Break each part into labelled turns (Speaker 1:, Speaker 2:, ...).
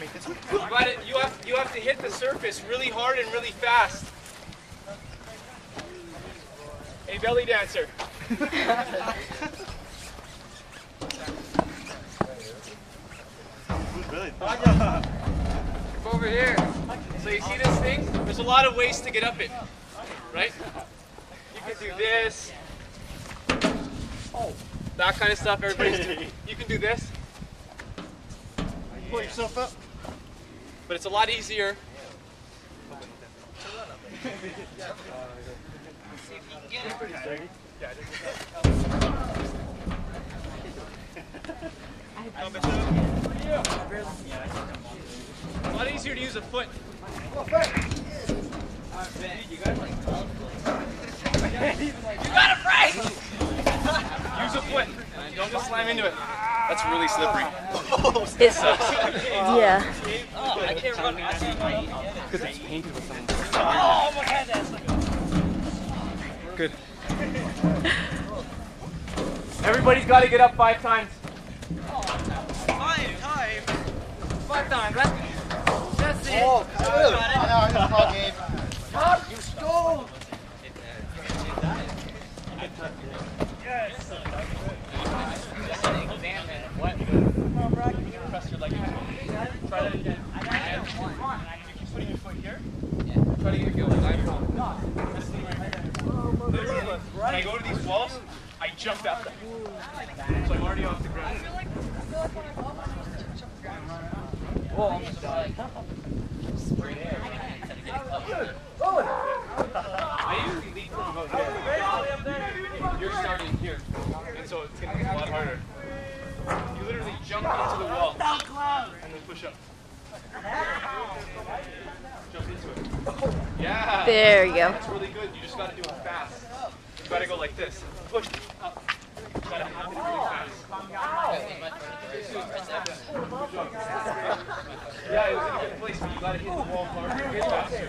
Speaker 1: You have to hit the surface really hard and really fast. Hey, belly dancer. Over here. So you see this thing? There's a lot of ways to get up it, right? You can do this. That kind of stuff. Everybody's doing. You can do this.
Speaker 2: Pull yourself up.
Speaker 1: But it's a lot easier. It's a lot easier to use a foot. You got it right! Use a foot. Don't just slam into it. That's really slippery.
Speaker 3: It sucks. Yeah.
Speaker 1: I can't run because it's painted with something.
Speaker 2: Oh my goodness.
Speaker 1: Good. Everybody's got to get up 5 times.
Speaker 2: 5 times?
Speaker 1: 5 times. That's it.
Speaker 2: Oh, good. I know, Gabe. You stole. Yes.
Speaker 1: What? Press your leg into it. Try that again. And you keep putting your foot here. Try to get a good line. When I go to these walls, I jump out them. So I'm already off the ground. Whoa, almost died. I usually lead from about here. You're starting here. And so it's going to be a lot harder. You literally jump into the wall and then push up. Jump into it. Yeah.
Speaker 3: There you go.
Speaker 1: That's really good. You just got to do it fast. You got to go like this. Push up. You got to have it really fast. Yeah, it was in a good place, but you got to hit the wall harder and faster.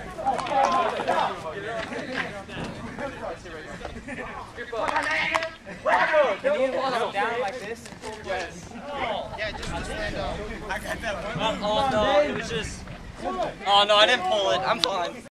Speaker 1: Can you walk down like this? Yes.
Speaker 2: Yeah, just stand up.
Speaker 4: I got that one. Oh no, it was just. Oh no, I didn't pull it. I'm fine.